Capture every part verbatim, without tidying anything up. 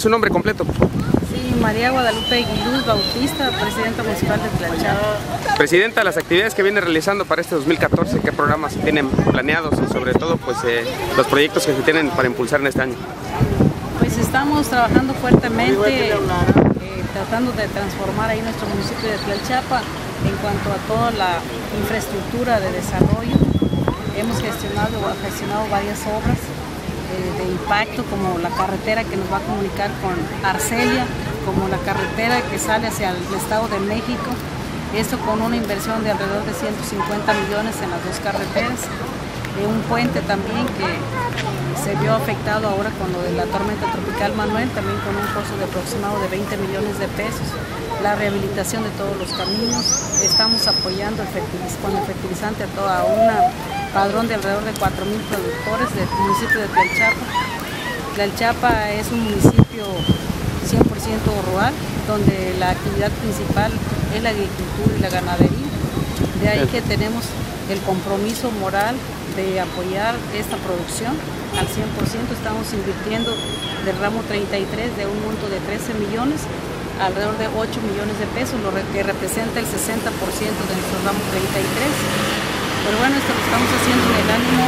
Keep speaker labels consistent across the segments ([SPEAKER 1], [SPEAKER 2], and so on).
[SPEAKER 1] Su nombre completo, por favor.
[SPEAKER 2] Sí, María Guadalupe Aguiluz Bautista, presidenta municipal de Tlalchapa.
[SPEAKER 1] Presidenta, las actividades que viene realizando para este dos mil catorce, ¿qué programas tienen planeados y sobre todo pues eh, los proyectos que se tienen para impulsar en este año?
[SPEAKER 2] Pues estamos trabajando fuertemente, eh, tratando de transformar ahí nuestro municipio de Tlalchapa en cuanto a toda la infraestructura de desarrollo. Hemos gestionado, gestionado varias obras de impacto, como la carretera que nos va a comunicar con Arcelia, como la carretera que sale hacia el Estado de México, esto con una inversión de alrededor de ciento cincuenta millones en las dos carreteras, eh, un puente también que se vio afectado ahora con lo de la tormenta tropical Manuel, también con un costo de aproximado de veinte millones de pesos, la rehabilitación de todos los caminos, estamos apoyando el fertiliz con el fertilizante a toda una padrón de alrededor de cuatro mil productores del municipio de Tlalchapa. Tlalchapa es un municipio cien por ciento rural, donde la actividad principal es la agricultura y la ganadería. De ahí que tenemos el compromiso moral de apoyar esta producción al cien por ciento. Estamos invirtiendo del ramo treinta y tres de un monto de trece millones, alrededor de ocho millones de pesos, lo que representa el sesenta por ciento de nuestro ramo treinta y tres. Pero bueno, esto lo estamos haciendo en el ánimo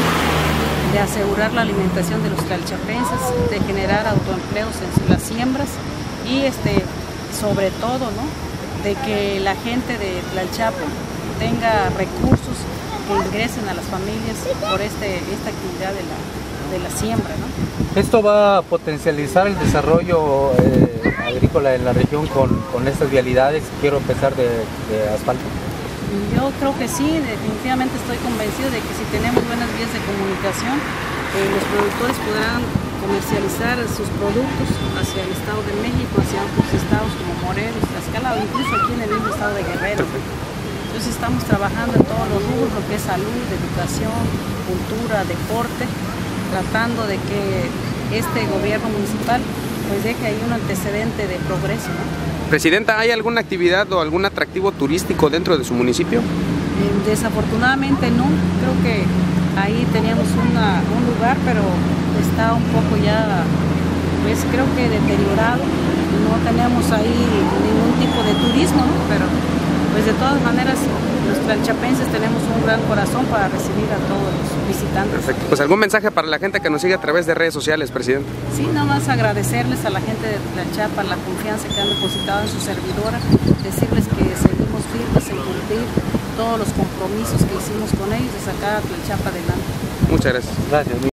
[SPEAKER 2] de asegurar la alimentación de los tlalchapenses, de generar autoempleos en las siembras y este, sobre todo, ¿no?, de que la gente de Tlalchapa tenga recursos que ingresen a las familias por este, esta actividad de la, de la siembra, ¿no?
[SPEAKER 3] ¿Esto va a potencializar el desarrollo eh, agrícola en la región con, con estas vialidades? Quiero empezar de, de asfalto.
[SPEAKER 2] Yo creo que sí, definitivamente estoy convencido de que si tenemos buenas vías de comunicación, eh, los productores podrán comercializar sus productos hacia el Estado de México, hacia otros estados como Morelos, Tlaxcala o incluso aquí en el mismo estado de Guerrero. Entonces estamos trabajando en todos los rubros, lo que es salud, educación, cultura, deporte, tratando de que este gobierno municipal pues deje ahí un antecedente de progreso, ¿no?
[SPEAKER 1] Presidenta, ¿hay alguna actividad o algún atractivo turístico dentro de su municipio?
[SPEAKER 2] Eh, desafortunadamente no, creo que ahí teníamos una, un lugar, pero está un poco ya, pues creo que deteriorado, no tenemos ahí ningún tipo de turismo, ¿no? Pero pues de todas maneras los tlalchapenses tenemos un gran corazón para recibir a todos los visitantes.
[SPEAKER 1] Perfecto. Pues algún mensaje para la gente que nos sigue a través de redes sociales, presidente.
[SPEAKER 2] Sí, nada más agradecerles a la gente de Tlalchapa la confianza que han depositado en su servidora, decirles que seguimos firmes en cumplir todos los compromisos que hicimos con ellos de sacar a Tlalchapa adelante.
[SPEAKER 1] Muchas gracias.
[SPEAKER 3] Gracias.